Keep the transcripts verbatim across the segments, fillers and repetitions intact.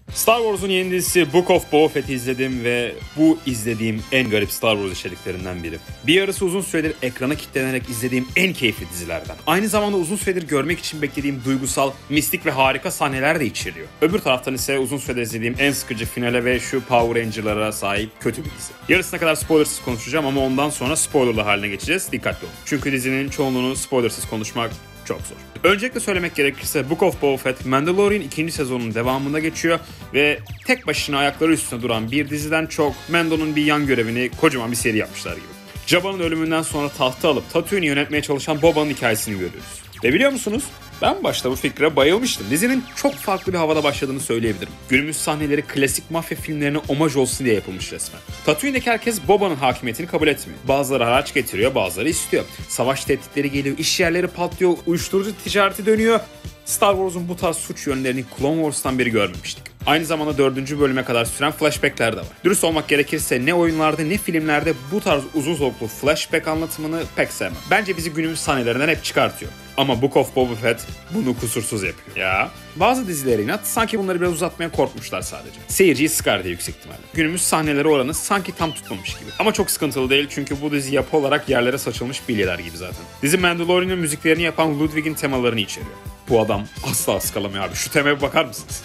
Star Wars'un yeni dizisi Book of Boba Fett'i izledim ve bu izlediğim en garip Star Wars içeriklerinden biri. Bir yarısı uzun süredir ekrana kilitlenerek izlediğim en keyifli dizilerden. Aynı zamanda uzun süredir görmek için beklediğim duygusal, mistik ve harika sahneler de içeriyor. Öbür taraftan ise uzun süredir izlediğim en sıkıcı finale ve şu Power Ranger'lara sahip kötü bir dizi. Yarısına kadar spoilersız konuşacağım ama ondan sonra spoilerlı haline geçeceğiz. Dikkatli olun. Çünkü dizinin çoğunluğunu spoilersız konuşmak çok zor. Öncelikle söylemek gerekirse Book of Boba Fett, Mandalorian ikinci sezonunun devamında geçiyor ve tek başına ayakları üstüne duran bir diziden çok Mando'nun bir yan görevini kocaman bir seri yapmışlar gibi. Jabba'nın ölümünden sonra tahta alıp Tatooine'i yönetmeye çalışan Boba'nın hikayesini görüyoruz. Ve biliyor musunuz? Ben başta bu fikre bayılmıştım. Dizinin çok farklı bir havada başladığını söyleyebilirim. Günümüz sahneleri klasik mafya filmlerine omaj olsun diye yapılmış resmen. Tatooine'deki herkes Boba'nın hakimiyetini kabul etmiyor. Bazıları haraç getiriyor, bazıları istiyor. Savaş tehditleri geliyor, iş yerleri patlıyor, uyuşturucu ticareti dönüyor. Star Wars'un bu tarz suç yönlerini Clone Wars'tan beri görmemiştik. Aynı zamanda dördüncü bölüme kadar süren flashbackler de var. Dürüst olmak gerekirse ne oyunlarda ne filmlerde bu tarz uzun soluklu flashback anlatımını pek sevmem. Bence bizi günümüz sahnelerinden hep çıkartıyor. Ama Book of Boba Fett bunu kusursuz yapıyor. Ya bazı dizilere inat sanki bunları biraz uzatmaya korkmuşlar sadece. Seyirciyi sıkar diye yüksek ihtimalle. Günümüz sahneleri oranı sanki tam tutmamış gibi. Ama çok sıkıntılı değil çünkü bu dizi yapı olarak yerlere saçılmış bilyeler gibi zaten. Dizi Mandalorian'ın müziklerini yapan Ludwig'in temalarını içeriyor. Bu adam asla ıskalamıyor abi. Şu temaya bakar mısınız?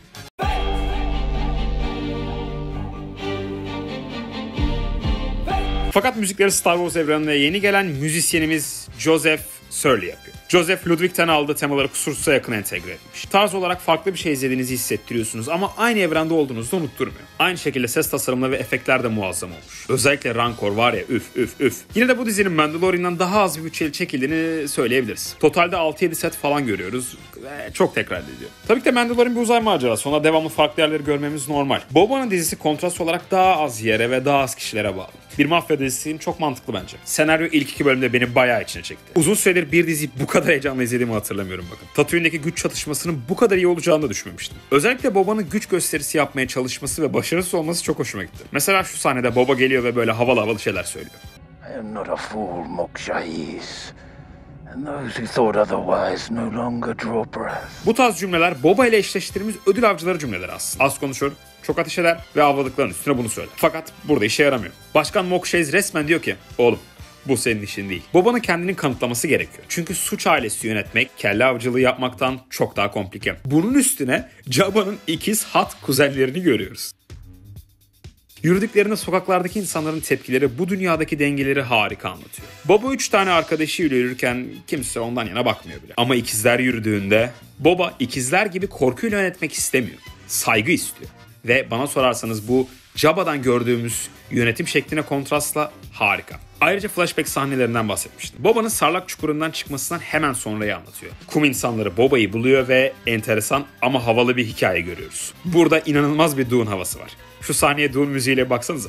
Fakat müzikleri Star Wars evrenine yeni gelen müzisyenimiz Joseph Sirley yapıyor. Joseph Ludwig'ten aldığı temaları kusursuza yakın entegre etmiş. Tarz olarak farklı bir şey izlediğinizi hissettiriyorsunuz ama aynı evrende olduğunuzu da unutturmuyor. Aynı şekilde ses tasarımları ve efektler de muazzam olmuş. Özellikle Rancor var ya üf üf üf. Yine de bu dizinin Mandalorian'dan daha az bir bütçeli çekildiğini söyleyebiliriz. Totalde altı yedi set falan görüyoruz ve çok tekrar ediyor. Tabii ki de Mandalorian bir uzay macerası. Ona devamlı farklı yerleri görmemiz normal. Boba'nın dizisi kontrast olarak daha az yere ve daha az kişilere bağlı. Bir mafya dizisi çok mantıklı bence. Senaryo ilk iki bölümde beni bayağı içine çekti. Uzun süredir bir diziyi bu kadar heyecanla izlediğimi hatırlamıyorum bakın. Tatooine'deki güç çatışmasının bu kadar iyi olacağını da düşünmemiştim. Özellikle Boba'nın güç gösterisi yapmaya çalışması ve başarısız olması çok hoşuma gitti. Mesela şu sahnede Boba geliyor ve böyle havalı havalı şeyler söylüyor. I am not a fool, Mok Shaiz. And those who thought otherwise no longer draw breath. Bu tarz cümleler Boba ile eşleştirdiğimiz ödül avcıları cümleleri aslında. Az konuşur, çok ateş eder ve avladıkların üstüne bunu söyler. Fakat burada işe yaramıyor. Başkan Mok Shaiz resmen diyor ki, oğlum bu senin işin değil. Boba'nın kendini kanıtlaması gerekiyor. Çünkü suç ailesi yönetmek, kelle avcılığı yapmaktan çok daha komplike. Bunun üstüne Jabba'nın ikiz hat kuzenlerini görüyoruz. Yürüdüklerinde sokaklardaki insanların tepkileri bu dünyadaki dengeleri harika anlatıyor. Boba üç tane arkadaşıyla yürürken kimse ondan yana bakmıyor bile. Ama ikizler yürüdüğünde Boba ikizler gibi korkuyla yönetmek istemiyor. Saygı istiyor. Ve bana sorarsanız bu Jabba'dan gördüğümüz yönetim şekline kontrastla harika. Ayrıca flashback sahnelerinden bahsetmiştim. Boba'nın Sarlak çukurundan çıkmasından hemen sonrayı anlatıyor. Kum insanları Boba'yı buluyor ve enteresan ama havalı bir hikaye görüyoruz. Burada inanılmaz bir Dune havası var. Şu sahneye Dune müziğiyle baksanıza.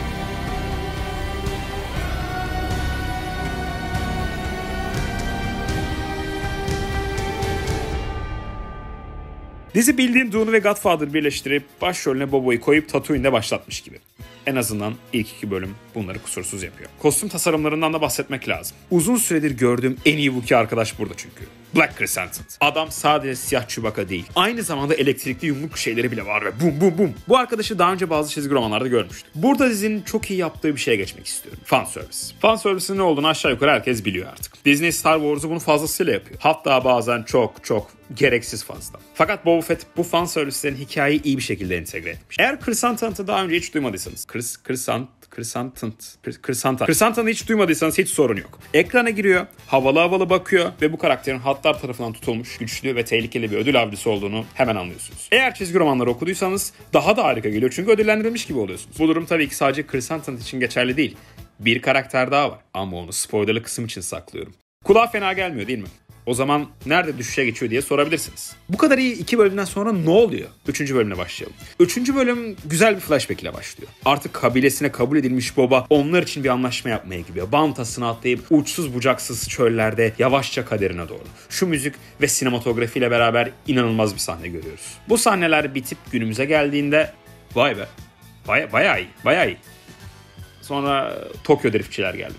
Dizi bildiğin Dune'u ve Godfather'ı birleştirip başrolüne Boba'yı koyup Tatooine'de başlatmış gibi. En azından ilk iki bölüm bunları kusursuz yapıyor. Kostüm tasarımlarından da bahsetmek lazım. Uzun süredir gördüğüm en iyi Wookiee arkadaş burada çünkü. Black Krrsantan. Adam sadece siyah Chewbacca değil. Aynı zamanda elektrikli yumruk şeyleri bile var ve bum bum bum. Bu arkadaşı daha önce bazı çizgi romanlarda görmüştüm. Burada dizinin çok iyi yaptığı bir şeye geçmek istiyorum. Fan service. Fan service'in ne olduğunu aşağı yukarı herkes biliyor artık. Disney Star Wars'u bunu fazlasıyla yapıyor. Hatta bazen çok çok gereksiz fazla. Fakat Boba Fett bu fan service'lerin hikayeyi iyi bir şekilde entegre etmiş. Eğer Krrsantan'ı daha önce hiç duymadıysanız, Krs, Krrsantan, Krrsantan, Krrsantan, Krrsantan'ı hiç duymadıysanız hiç sorun yok. Ekrana giriyor, havalı havalı bakıyor ve bu karakterin hatlar tarafından tutulmuş, güçlü ve tehlikeli bir ödül avcısı olduğunu hemen anlıyorsunuz. Eğer çizgi romanları okuduysanız daha da harika geliyor çünkü ödüllendirilmiş gibi oluyorsunuz. Bu durum tabii ki sadece Krrsantan için geçerli değil. Bir karakter daha var ama onu spoilerlı kısım için saklıyorum. Kulağa fena gelmiyor değil mi? O zaman nerede düşüşe geçiyor diye sorabilirsiniz. Bu kadar iyi iki bölümden sonra ne oluyor? Üçüncü bölümle başlayalım. Üçüncü bölüm güzel bir flashback ile başlıyor. Artık kabilesine kabul edilmiş Boba onlar için bir anlaşma yapmaya gidiyor. Bantasını atlayıp uçsuz bucaksız çöllerde yavaşça kaderine doğru. Şu müzik ve sinematografiyle beraber inanılmaz bir sahne görüyoruz. Bu sahneler bitip günümüze geldiğinde vay be baya, bayağı iyi bayağı iyi. Sonra Tokyo Driftçiler geldi.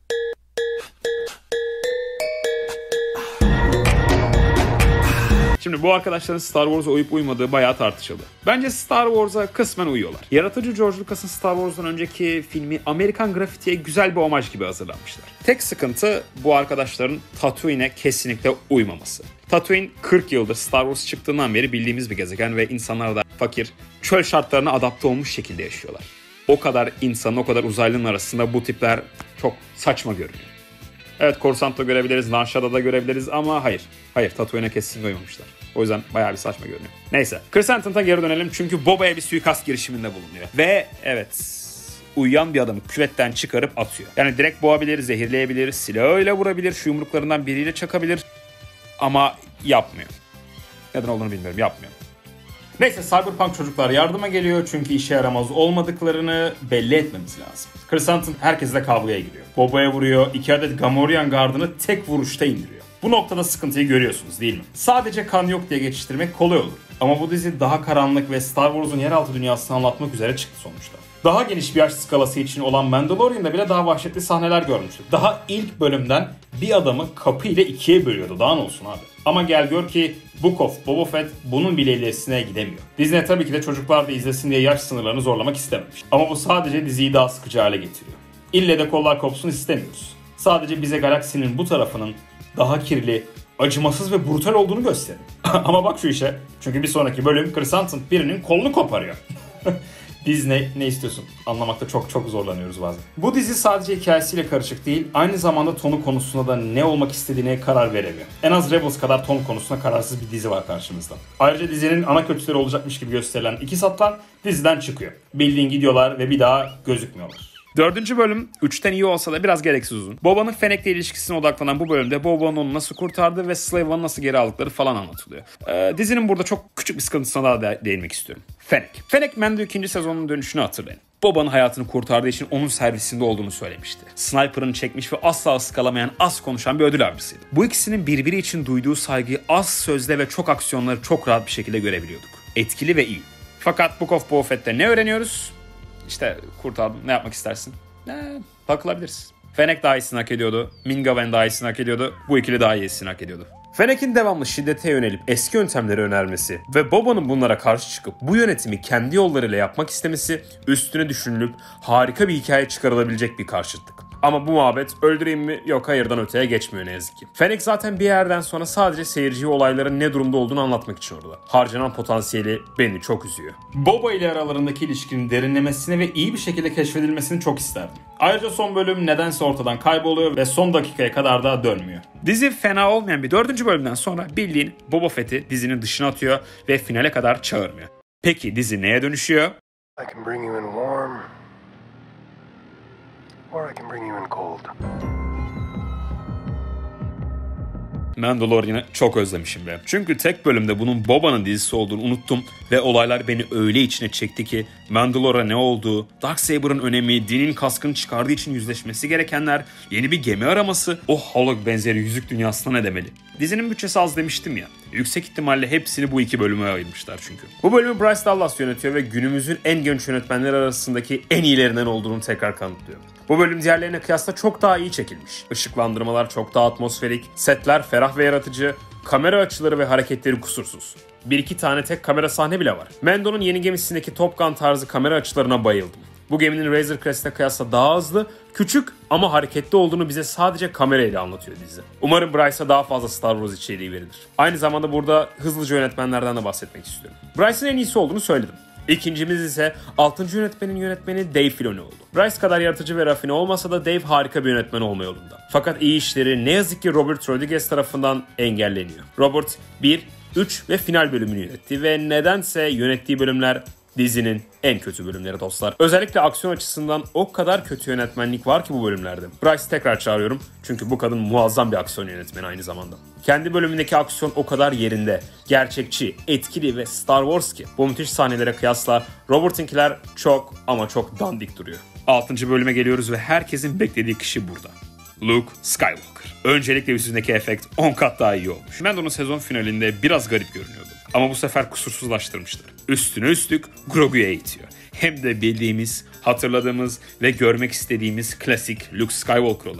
Şimdi Şimdi bu arkadaşların Star Wars'a uyup uymadığı bayağı tartışıldı. Bence Star Wars'a kısmen uyuyorlar. Yaratıcı George Lucas'ın Star Wars'dan önceki filmi Amerikan Graffiti'ye güzel bir omaj gibi hazırlanmışlar. Tek sıkıntı bu arkadaşların Tatooine'e kesinlikle uymaması. Tatooine kırk yıldır Star Wars çıktığından beri bildiğimiz bir gezegen ve insanlar da fakir, çöl şartlarına adapte olmuş şekilde yaşıyorlar. O kadar insanın, o kadar uzaylının arasında bu tipler çok saçma görünüyor. Evet, Coruscant'ta görebiliriz, Nar Shadda'da görebiliriz ama hayır. Hayır, Tatooine'e kesin uymamışlar. O yüzden bayağı bir saçma görünüyor. Neyse, Crescent'a geri dönelim çünkü Boba'ya bir suikast girişiminde bulunuyor. Ve evet, uyuyan bir adamı küvetten çıkarıp atıyor. Yani direkt boğabilir, zehirleyebilir, silahıyla vurabilir, şu yumruklarından biriyle çakabilir. Ama yapmıyor. Neden olduğunu bilmiyorum, yapmıyor. Neyse, Cyberpunk çocuklar yardıma geliyor çünkü işe yaramaz olmadıklarını belli etmemiz lazım. Crescent'ın herkesle kavgaya giriyor. Boba'ya vuruyor, iki adet Gamorrean gardını tek vuruşta indiriyor. Bu noktada sıkıntıyı görüyorsunuz değil mi? Sadece kan yok diye geçiştirmek kolay olur. Ama bu dizi daha karanlık ve Star Wars'un yeraltı dünyasını anlatmak üzere çıktı sonuçta. Daha geniş bir yaş skalası için olan Mandalorian'da bile daha vahşetli sahneler görmüştük. Daha ilk bölümden bir adamı kapı ile ikiye bölüyordu. Daha ne olsun abi. Ama gel gör ki Book of Boba Fett bunun bile ilerisine gidemiyor. Disney tabii ki de çocuklar da izlesin diye yaş sınırlarını zorlamak istememiş. Ama bu sadece diziyi daha sıkıcı hale getiriyor. İlle de kollar kopsun istemiyoruz. Sadece bize galaksinin bu tarafının daha kirli, acımasız ve brutal olduğunu gösterin. Ama bak şu işe. Çünkü bir sonraki bölüm Crescent'ın birinin kolunu koparıyor. Disney ne istiyorsun? Anlamakta çok çok zorlanıyoruz bazen. Bu dizi sadece hikayesiyle karışık değil, aynı zamanda tonu konusunda da ne olmak istediğine karar veremiyor. En az Rebels kadar ton konusunda kararsız bir dizi var karşımızda. Ayrıca dizinin ana kötüleri olacakmış gibi gösterilen iki satlar diziden çıkıyor. Bildiğin gidiyorlar ve bir daha gözükmüyorlar. Dördüncü bölüm üçten iyi olsa da biraz gereksiz uzun. Boba'nın Fennec'le ilişkisine odaklanan bu bölümde Boba'nın onu nasıl kurtardığı ve Slave'ı nasıl geri aldıkları falan anlatılıyor. Ee, dizinin burada çok küçük bir sıkıntısına daha de- değinmek istiyorum. Fennec. Fennec, Mando ikinci sezonun dönüşünü hatırlayın. Boba'nın hayatını kurtardığı için onun servisinde olduğunu söylemişti. Sniper'ını çekmiş ve asla ıskalamayan, az konuşan bir ödül avcısıydı. Bu ikisinin birbiri için duyduğu saygıyı az sözle ve çok aksiyonları çok rahat bir şekilde görebiliyorduk. Etkili ve iyi. Fakat Book of Boba Fett'te ne öğreniyoruz? İşte kurtardım, ne yapmak istersin? Ne, takılabiliriz. Fennec daha iyisini hak ediyordu. Ming Wen daha iyisini hak ediyordu. Bu ikili daha iyisini hak ediyordu. Fennec'in devamlı şiddete yönelip eski yöntemleri önermesi ve Boba'nın bunlara karşı çıkıp bu yönetimi kendi yollarıyla yapmak istemesi üstüne düşünülüp harika bir hikaye çıkarılabilecek bir karşıtlık. Ama bu muhabbet öldüreyim mi yok hayırdan öteye geçmiyor ne yazık ki. Fennec zaten bir yerden sonra sadece seyirciye olayların ne durumda olduğunu anlatmak için orada. Harcanan potansiyeli beni çok üzüyor. Boba ile aralarındaki ilişkinin derinlemesine ve iyi bir şekilde keşfedilmesini çok isterdim. Ayrıca son bölüm nedense ortadan kayboluyor ve son dakikaya kadar da dönmüyor. Dizi fena olmayan bir dördüncü bölümden sonra bildiğin Boba Fett'i dizinin dışına atıyor ve finale kadar çağırmıyor. Peki dizi neye dönüşüyor? I can bring you in warm, or I can bring you in cold. Mandalorian'ı çok özlemişim be. Çünkü tek bölümde bunun Boba'nın dizisi olduğunu unuttum ve olaylar beni öyle içine çekti ki Mandalorian ne olduğu, Darksaber'ın önemi, Din'in kaskını çıkardığı için yüzleşmesi gerekenler, yeni bir gemi araması, o Holog benzeri yüzük dünyasına ne demeli? Dizinin bütçesi az demiştim ya. Yüksek ihtimalle hepsini bu iki bölüme ayırmışlar çünkü. Bu bölümü Bryce Dallas yönetiyor ve günümüzün en genç yönetmenler arasındaki en iyilerinden olduğunu tekrar kanıtlıyor. Bu bölüm diğerlerine kıyasla çok daha iyi çekilmiş. Işıklandırmalar çok daha atmosferik, setler ferah ve yaratıcı, kamera açıları ve hareketleri kusursuz. Bir iki tane tek kamera sahne bile var. Mando'nun yeni gemisindeki Top Gun tarzı kamera açılarına bayıldım. Bu geminin Razor Crest'e kıyasla daha hızlı, küçük ama hareketli olduğunu bize sadece kamerayla anlatıyor dizi. Umarım Bryce'a daha fazla Star Wars içeriği verilir. Aynı zamanda burada hızlıca yönetmenlerden de bahsetmek istiyorum. Bryce'ın en iyisi olduğunu söyledim. İkincimiz ise altıncı yönetmenin yönetmeni Dave Filoni oldu. Bryce kadar yaratıcı ve rafine olmasa da Dave harika bir yönetmen olma yolunda. Fakat iyi işleri ne yazık ki Robert Rodriguez tarafından engelleniyor. Robert bir, üç ve final bölümünü yönetti ve nedense yönettiği bölümler dizinin en kötü bölümleri dostlar. Özellikle aksiyon açısından o kadar kötü yönetmenlik var ki bu bölümlerde. Bryce'i tekrar çağırıyorum çünkü bu kadın muazzam bir aksiyon yönetmeni aynı zamanda. Kendi bölümündeki aksiyon o kadar yerinde, gerçekçi, etkili ve Star Wars ki bu müthiş sahnelere kıyasla Robert'inkiler çok ama çok dandik duruyor. altıncı bölüme geliyoruz ve herkesin beklediği kişi burada. Luke Skywalker. Öncelikle yüzündeki efekt on kat daha iyi olmuş. Mando'nun sezon finalinde biraz garip görünüyordu. Ama bu sefer kusursuzlaştırmışlar. Üstüne üstlük Grogu'ya eğitiyor. Hem de bildiğimiz, hatırladığımız ve görmek istediğimiz klasik Luke Skywalker olarak.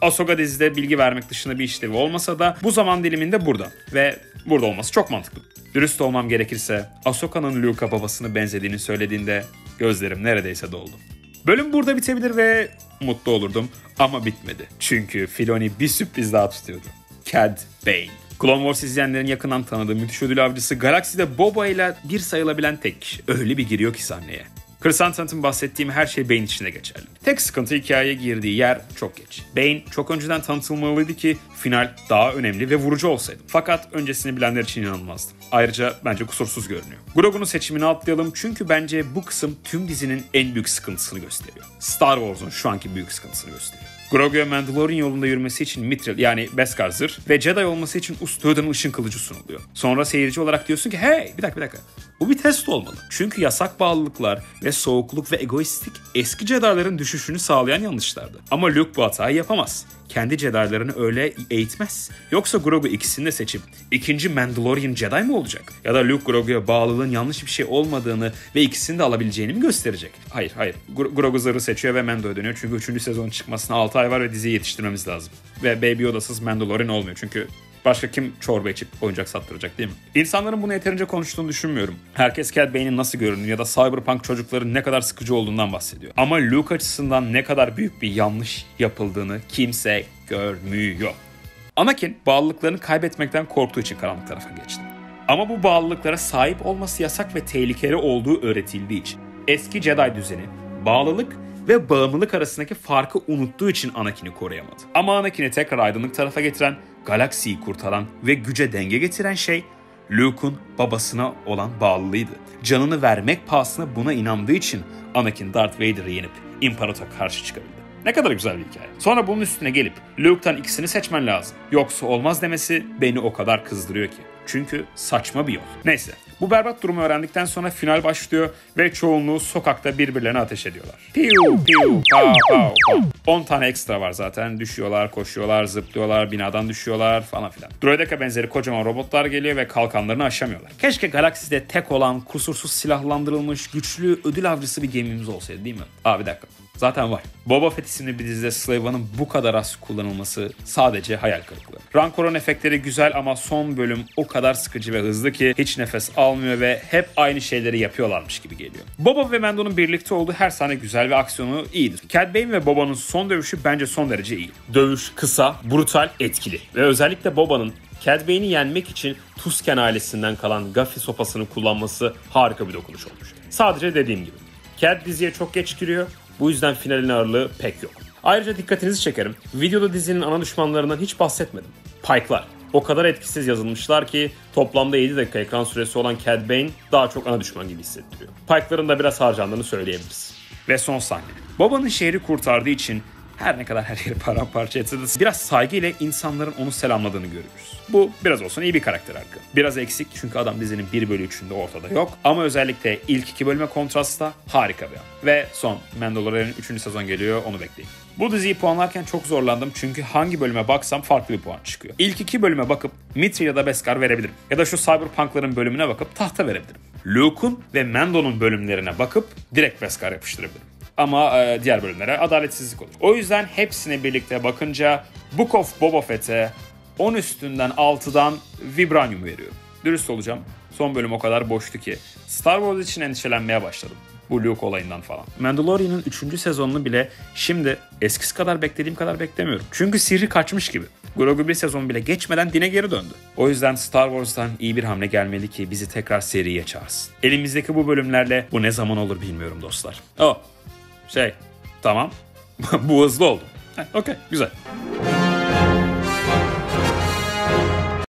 Ahsoka dizide bilgi vermek dışında bir işlevi olmasa da bu zaman diliminde burada ve burada olması çok mantıklı. Dürüst olmam gerekirse Ahsoka'nın Luke'a babasını benzediğini söylediğinde gözlerim neredeyse doldu. Bölüm burada bitebilir ve mutlu olurdum ama bitmedi. Çünkü Filoni bir sürpriz daha tutuyordu. Cad Bane. Clone Wars izleyenlerin yakından tanıdığı müthiş ödül avcısı galakside Boba ile bir sayılabilen tek kişi. Öyle bir giriyor ki sahneye. Crescent'ın bahsettiğim her şey Bane içinde geçerli. Tek sıkıntı hikayeye girdiği yer çok geç. Bane çok önceden tanıtılmalıydı ki final daha önemli ve vurucu olsaydı. Fakat öncesini bilenler için inanılmazdı. Ayrıca bence kusursuz görünüyor. Grogu'nun seçimini atlayalım çünkü bence bu kısım tüm dizinin en büyük sıkıntısını gösteriyor. Star Wars'un şu anki büyük sıkıntısını gösteriyor. Grogu'ya Mandalorian yolunda yürümesi için Mithril yani Beskar zırh ve Jedi olması için Ust-Öden'in ışın kılıcı sunuluyor. Sonra seyirci olarak diyorsun ki hey bir dakika bir dakika. Bu bir test olmalı. Çünkü yasak bağlılıklar ve soğukluk ve egoistik eski Jedi'ların düşüşünü sağlayan yanlışlardı. Ama Luke bu hatayı yapamaz. Kendi Jedi'larını öyle eğitmez. Yoksa Grogu ikisini de seçip ikinci Mandalorian Jedi mi olacak? Ya da Luke Grogu'ya bağlılığın yanlış bir şey olmadığını ve ikisini de alabileceğini mi gösterecek? Hayır hayır. Grogu zırhı seçiyor ve Mando'ya dönüyor. Çünkü üçüncü sezonun çıkmasına altı ay var ve diziyi yetiştirmemiz lazım. Ve Baby Yoda'sız Mandalorian olmuyor çünkü başka kim çorba içip oyuncak sattıracak değil mi? İnsanların bunu yeterince konuştuğunu düşünmüyorum. Herkes Cad Bane'in nasıl göründüğü ya da Cyberpunk çocukların ne kadar sıkıcı olduğundan bahsediyor. Ama Luke açısından ne kadar büyük bir yanlış yapıldığını kimse görmüyor. Anakin bağlılıklarını kaybetmekten korktuğu için karanlık tarafa geçti. Ama bu bağlılıklara sahip olması yasak ve tehlikeli olduğu öğretildiği için. Eski Jedi düzeni, bağlılık ve bağımlılık arasındaki farkı unuttuğu için Anakin'i koruyamadı. Ama Anakin'i tekrar aydınlık tarafa getiren, galaksiyi kurtaran ve güce denge getiren şey Luke'un babasına olan bağlılığıydı. Canını vermek pahasına buna inandığı için Anakin Darth Vader'ı yenip İmparator'a karşı çıkabildi. Ne kadar güzel bir hikaye. Sonra bunun üstüne gelip Luke'tan ikisini seçmen lazım. Yoksa olmaz demesi beni o kadar kızdırıyor ki. Çünkü saçma bir yol. Neyse. Bu berbat durumu öğrendikten sonra final başlıyor ve çoğunluğu sokakta birbirlerine ateş ediyorlar. Piu piu pa pa pa. on tane ekstra var zaten. Düşüyorlar, koşuyorlar, zıplıyorlar, binadan düşüyorlar falan filan. Droideka benzeri kocaman robotlar geliyor ve kalkanlarını aşamıyorlar. Keşke galakside tek olan, kusursuz silahlandırılmış, güçlü ödül avcısı bir gemimiz olsaydı değil mi? Aa bir dakika. Zaten var. Boba Fett isimli bir dizide Slave One'ın bu kadar az kullanılması sadece hayal kırıklığı. Rancor'un efektleri güzel ama son bölüm o kadar sıkıcı ve hızlı ki hiç nefes almıyor ve hep aynı şeyleri yapıyorlarmış gibi geliyor. Boba ve Mando'nun birlikte olduğu her sahne güzel ve aksiyonu iyiydi. Cad Bane ve Boba'nın son dövüşü bence son derece iyi. Dövüş kısa, brutal, etkili ve özellikle Boba'nın Cad Bane'i yenmek için Tusken ailesinden kalan Gaffi sopasını kullanması harika bir dokunuş olmuş. Sadece dediğim gibi. Cad diziye çok geç giriyor. Bu yüzden finalin ağırlığı pek yok. Ayrıca dikkatinizi çekerim. Videoda dizinin ana düşmanlarından hiç bahsetmedim. Pike'lar. O kadar etkisiz yazılmışlar ki toplamda yedi dakika ekran süresi olan Cad Bane daha çok ana düşman gibi hissettiriyor. Pike'ların da biraz harcandığını söyleyebiliriz. Ve son sahne. Boba'nın şehri kurtardığı için her ne kadar her yeri paramparça etse de biraz saygıyla insanların onu selamladığını görüyoruz. Bu biraz olsun iyi bir karakter arka. Biraz eksik çünkü adam dizinin bir bölü üçünde ortada yok. Ama özellikle ilk iki bölüme kontrastta harika bir an. Ve son Mandalorian'ın üçüncü sezon geliyor, onu bekleyin. Bu diziyi puanlarken çok zorlandım çünkü hangi bölüme baksam farklı bir puan çıkıyor. İlk iki bölüme bakıp Mithril ya da Beskar verebilirim. Ya da şu Cyberpunk'ların bölümüne bakıp tahta verebilirim. Luke'un ve Mando'nun bölümlerine bakıp direkt Beskar yapıştırabilirim. Ama e, diğer bölümlere adaletsizlik olur. O yüzden hepsine birlikte bakınca Book of Boba Fett'e on üstünden altıdan Vibranium veriyorum. Dürüst olacağım. Son bölüm o kadar boştu ki Star Wars için endişelenmeye başladım. Bu Luke olayından falan. Mandalorian'ın üçüncü sezonunu bile şimdi eskisi kadar beklediğim kadar beklemiyorum. Çünkü sihri kaçmış gibi. Grogu bir sezon bile geçmeden dine geri döndü. O yüzden Star Wars'tan iyi bir hamle gelmeli ki bizi tekrar seriye çağırsın. Elimizdeki bu bölümlerle bu ne zaman olur bilmiyorum dostlar. Oh. Şey, tamam. Bu hızlı oldu. Okey, güzel.